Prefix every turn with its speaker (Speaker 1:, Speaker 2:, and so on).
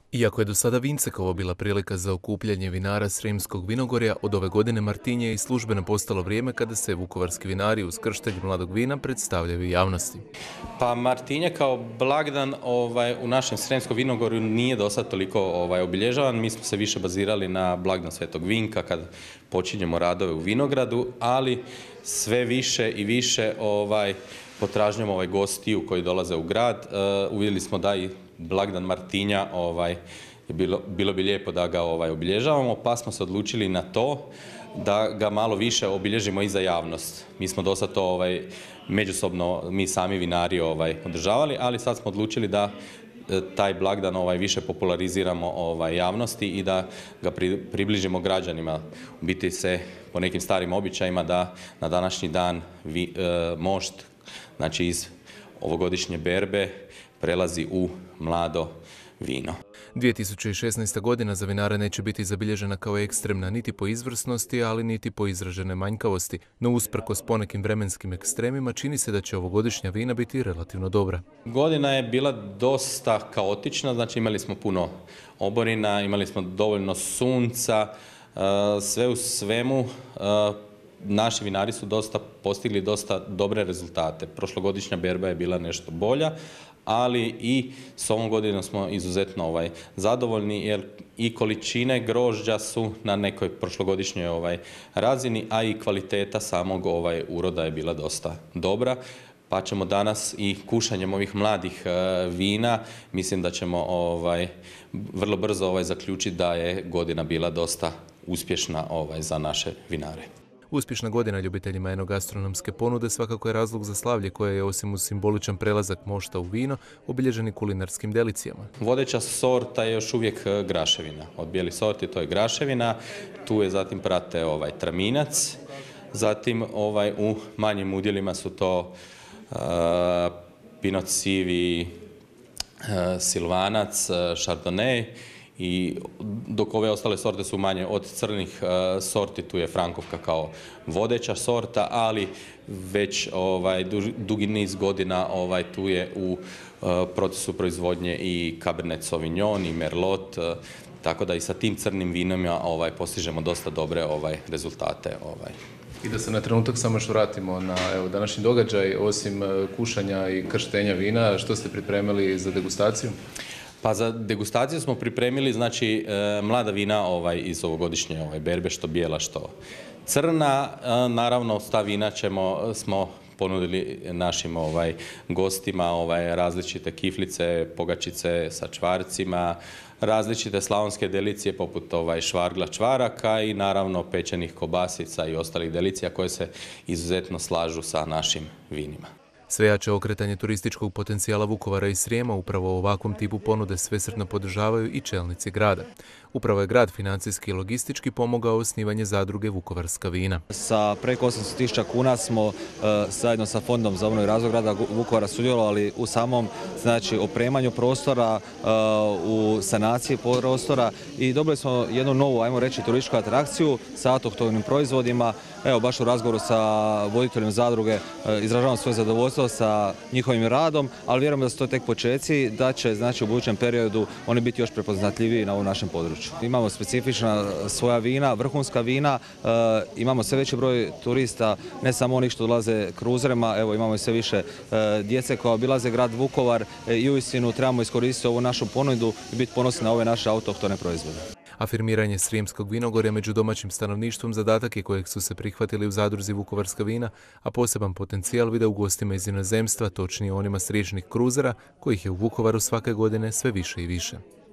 Speaker 1: Iako je do sada Vincekovo bila prilika za okupljanje vinara Srijemskog vinogorja, od ove godine Martinje je i službeno postalo vrijeme kada se vukovarski vinari uz krštenje mladog vina predstavljaju javnosti.
Speaker 2: Pa Martinje kao blagdan u našem Srijemskom vinogorju nije do sad toliko obilježavan. Mi smo se više bazirali na blagdan Svetog Vinka kad počinjemo radove u vinogradu, ali sve više i više potražnjom gostiju koji dolaze u grad. Uvidjeli smo da i blagdan Martinja bilo bi lijepo da ga obilježavamo, pa smo se odlučili na to da ga malo više obilježimo i za javnost. Mi smo do sad to međusobno, mi sami vinari održavali, ali sad smo odlučili da taj blagdan više populariziramo javnosti i da ga približimo građanima. U biti se po nekim starim običajima da na današnji dan mošt, znači iz ovogodišnje berbe, prelazi u mlado vino.
Speaker 1: 2016. godina za vinare neće biti zabilježena kao ekstremna niti po izvrsnosti, ali niti po izražene manjkavosti. No usprkos ponekim vremenskim ekstremima čini se da će ovogodišnja vina biti relativno dobra.
Speaker 2: Godina je bila dosta kaotična, znači imali smo puno oborina, imali smo dovoljno sunca, sve u svemu naši vinari su postigli dosta dobre rezultate. Prošlogodišnja berba je bila nešto bolja, ali i s ovom godinom smo izuzetno zadovoljni jer i količine grožđa su na nekoj prošlogodišnjoj razini, a i kvaliteta samog uroda je bila dosta dobra. Pa ćemo danas i kušanjem ovih mladih vina, mislim da ćemo vrlo brzo zaključiti da je godina bila dosta uspješna za naše vinare.
Speaker 1: Uspješna godina ljubiteljima enogastronomske ponude svakako je razlog za slavlje koje je osim uz simboličan prelazak mošta u vino obilježeni kulinarskim delicijama.
Speaker 2: Vodeća sorta je još uvijek graševina. Od bijelih sorti to je graševina, tu je zatim prate traminac, zatim u manjim udjelima su to pinot sivi, silvanac, chardonnay. I dok ove ostale sorte su manje od crnih sorti, tu je frankovka kao vodeća sorta, ali već dugi niz godina tu je u procesu proizvodnje i Cabernet Sauvignon i Merlot, tako da i sa tim crnim vinima postižemo dosta dobre rezultate.
Speaker 1: I da se na trenutak samo što vratimo na današnji događaj, osim kušanja i krštenja vina, što ste pripremili za degustaciju?
Speaker 2: Pa za degustaciju smo pripremili mlada vina iz ovogodišnje berbe, što bijela, što crna. Naravno, ta vina smo ponudili našim gostima različite kiflice, pogačice sa čvarcima, različite slavonske delicije poput švargla čvaraka i naravno pečenih kobasica i ostalih delicija koje se izuzetno slažu sa našim vinima.
Speaker 1: Sve jače okretanje turističkog potencijala Vukovara i Srijema upravo u ovakvom tipu ponude svesrdno podržavaju i čelnici grada. Upravo je grad financijski i logistički pomogao osnivanje zadruge Vukovarska vina.
Speaker 3: Sa preko 800.000 kuna smo zajedno sa Fondom za obnovu i razvoj grada Vukovara sudjelovali u samom opremanju prostora, u sanaciji prostora i dobili smo jednu novu, ajmo reći, turističku atrakciju sa autohtonim proizvodima. Evo, baš u razgovoru sa voditeljem zadruge izražavam svoje zadovoljstvo sa njihovim radom, ali vjerujemo da su to tek počeci, da će u budućem periodu oni biti još prepoznatljiviji na ovom našem području. Imamo specifična svoja vina, vrhunska vina, imamo sve veći broj turista, ne samo onih što dolaze kruzerima, evo imamo i sve više djece koja obilaze grad Vukovar i uistinu trebamo iskoristiti ovu našu ponudu i biti ponosni na ove naše autohtone proizvode.
Speaker 1: Afirmiranje Srijemskog vinogorja među domaćim stanovništvom zadatak je kojeg su se prihvatili u zadruzi Vukovarska vina, a poseban potencijal vide u gostima iz inozemstva, točnije onima s riječnih kruzera, kojih je u Vukovaru svake godine sve više i više.